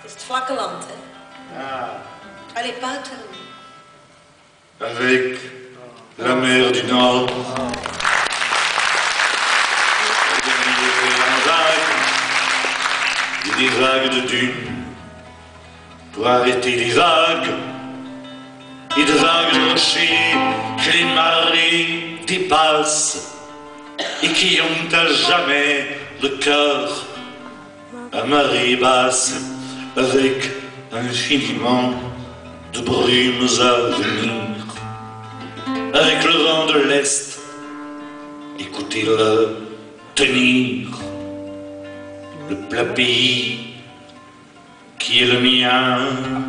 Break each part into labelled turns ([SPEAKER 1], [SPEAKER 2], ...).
[SPEAKER 1] is het vlakke land, hè?
[SPEAKER 2] Ah.
[SPEAKER 1] Allez, pas tout.
[SPEAKER 2] Avec la mer du Nord, des vagues de dunes, pour arrêter les vagues, et de vagues de rochers que les marées dépassent, et qui ont à jamais le cœur à marée basse, avec infiniment de brumes à venir, avec le vent de l'Est, écoutez-le tenir, le plat pays qui est le mien.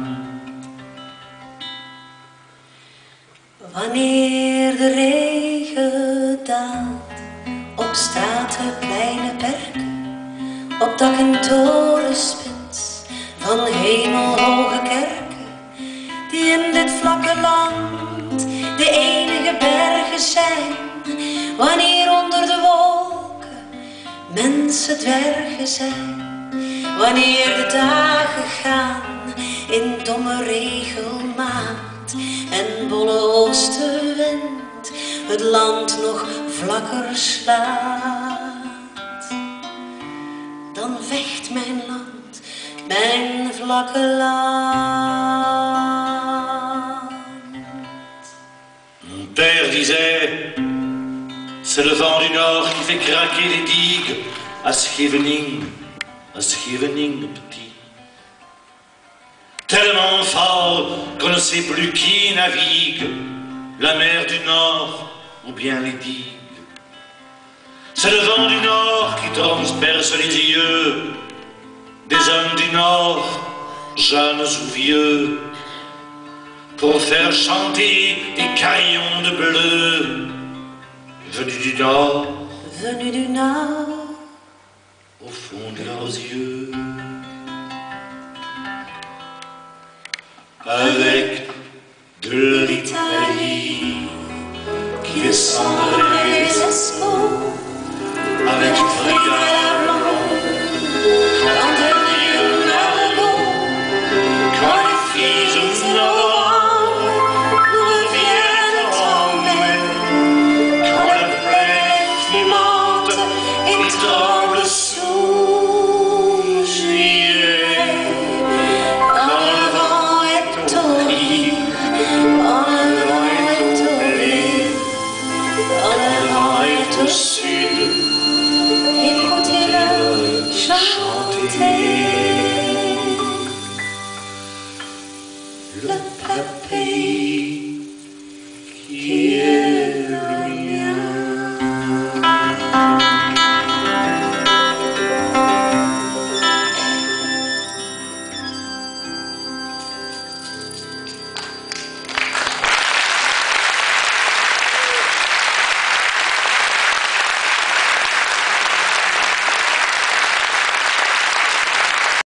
[SPEAKER 1] Wanneer de regen daalt op straten, kleine perken, op dak en torenspits van hemelhoge kerken, die in dit vlakke land de enige bergen zijn. Wanneer onder de wolken mensen dwergen zijn, wanneer de dagen gaan in domme regelmaat en bolle oostenwind het land nog vlakker slaat, dan vecht mijn land, mijn vlakke land.
[SPEAKER 2] Mon père disait, c'est le vent du Nord qui fait craquer les digues à Scheveningen petit. Tellement fort qu'on ne sait plus qui navigue, la mer du Nord ou bien les digues. C'est le vent du Nord qui transperce les yeux des hommes du Nord, jeunes ou vieux, pour faire chanter des carillons de bleu venus du Nord,
[SPEAKER 1] Venus du Nord,
[SPEAKER 2] au fond de leurs yeux. Avec de l'Italie qui descendrait
[SPEAKER 1] les escaux,
[SPEAKER 2] avec un regard blanc, quand elle dit un argot, quand les filles novembre reviennent en mai, quand la plaie clémente et tremble sous juillet, quand le vent est au lit, quand le vent est au blé, quand le vent est au sud,
[SPEAKER 1] écoutez-le chanter.
[SPEAKER 2] le plat pays qui